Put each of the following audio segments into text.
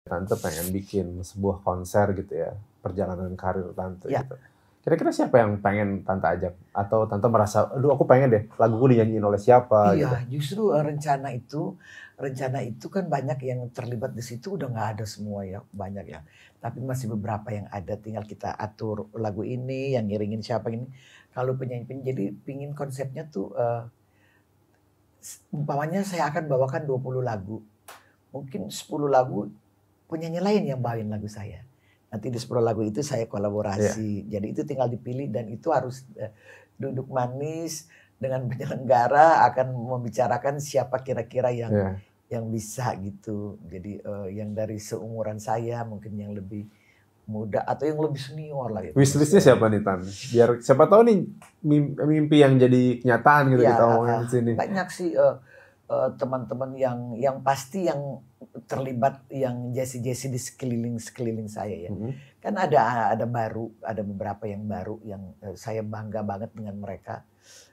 Tante pengen bikin sebuah konser gitu ya, perjalanan karir Tante Ya. gitu. Kira-kira siapa yang pengen Tante ajak? Atau Tante merasa, "Aduh aku pengen deh laguku dinyanyiin oleh siapa," gitu? Iya, justru, rencana itu kan banyak yang terlibat di situ udah nggak ada semua ya, banyak ya. Tapi masih beberapa yang ada, tinggal kita atur lagu ini, yang ngiringin siapa ini. Kalau penyanyi jadi pingin konsepnya tuh, umpamanya saya akan bawakan 20 lagu, mungkin 10 lagu penyanyi lain yang bawain lagu saya. Nanti di 10 lagu itu saya Iya. kolaborasi. Jadi itu tinggal dipilih dan itu harus, duduk manis dengan penyelenggara akan membicarakan siapa kira-kira yang Iya. bisa gitu. Jadi, yang dari seumuran saya, mungkin yang lebih muda atau yang lebih senior lah ya Wishlist-nya bisa. siapa nih Tan? Biar siapa tahu nih mimpi yang jadi kenyataan gitu Iya, kita omongin di sini. banyak sih, teman-teman yang pasti yang terlibat yang jesi-jesi di sekeliling saya ya. Mhm. Kan ada beberapa yang baru yang, saya bangga banget dengan mereka.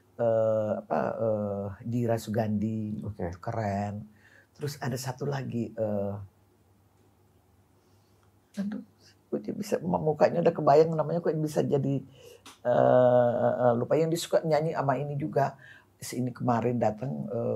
Dira Sugandi, itu Oke. keren. Terus ada satu lagi, aduh kok dia bisa mukanya udah kebayang namanya kok bisa jadi, lupa yang dia suka nyanyi sama ini juga, si ini kemarin datang,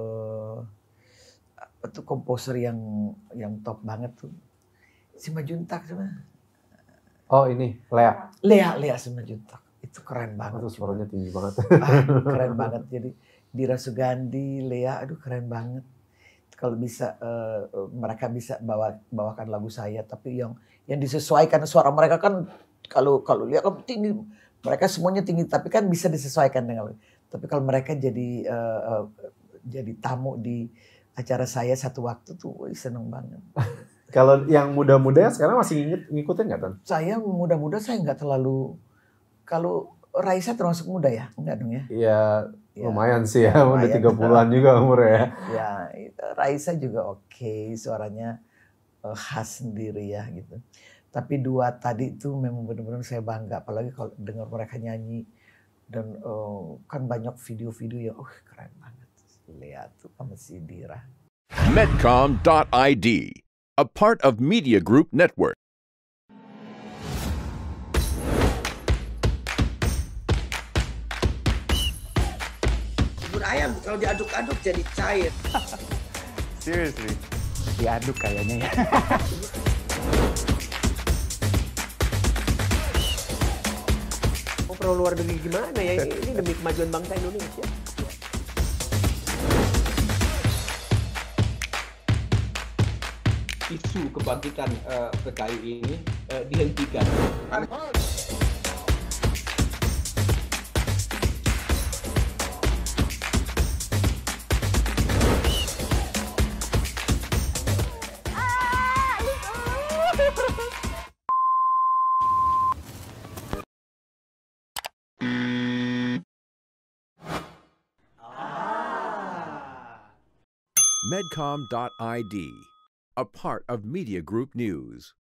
apa tuh komposer yang top banget tuh, Simanjuntak siapa? Oh ini, Lea. Lea Simanjuntak, itu keren banget Aduh juga. suaranya tinggi banget. Aduh keren banget, jadi Dira Sugandi, Lea, aduh keren banget. Kalau bisa, mereka bisa bawakan lagu saya, tapi yang disesuaikan suara mereka kan kalau kalau lihat kan tinggi, mereka semuanya tinggi, tapi kan bisa disesuaikan dengan tapi kalau mereka jadi tamu di acara saya satu waktu tuh, wih seneng banget. Kalau yang muda-muda sekarang masih ngikutin nggak Tan? Saya muda-muda saya nggak terlalu, kalau Raisa termasuk muda ya? Enggak dong ya? Iya, Ya, lumayan sih ya, ya udah lumayan. 30-an juga umurnya ya. Ya, Raisa juga oke, suaranya khas sendiri ya gitu. Tapi dua tadi itu memang benar-benar saya bangga, apalagi kalau dengar mereka nyanyi dan kan banyak video-video yang keren banget. Lihat tuh sama si Dira. Medcom.id, a part of Media Group Network. Bubur ayam kalau diaduk-aduk jadi cair. Seriously, diaduk kayaknya ya. Mau perlu luar negeri gimana ya? Ini demi kemajuan bangsa Indonesia. Isu kebangkitan PKI ini dihentikan. Medcom.id, a part of Media Group News.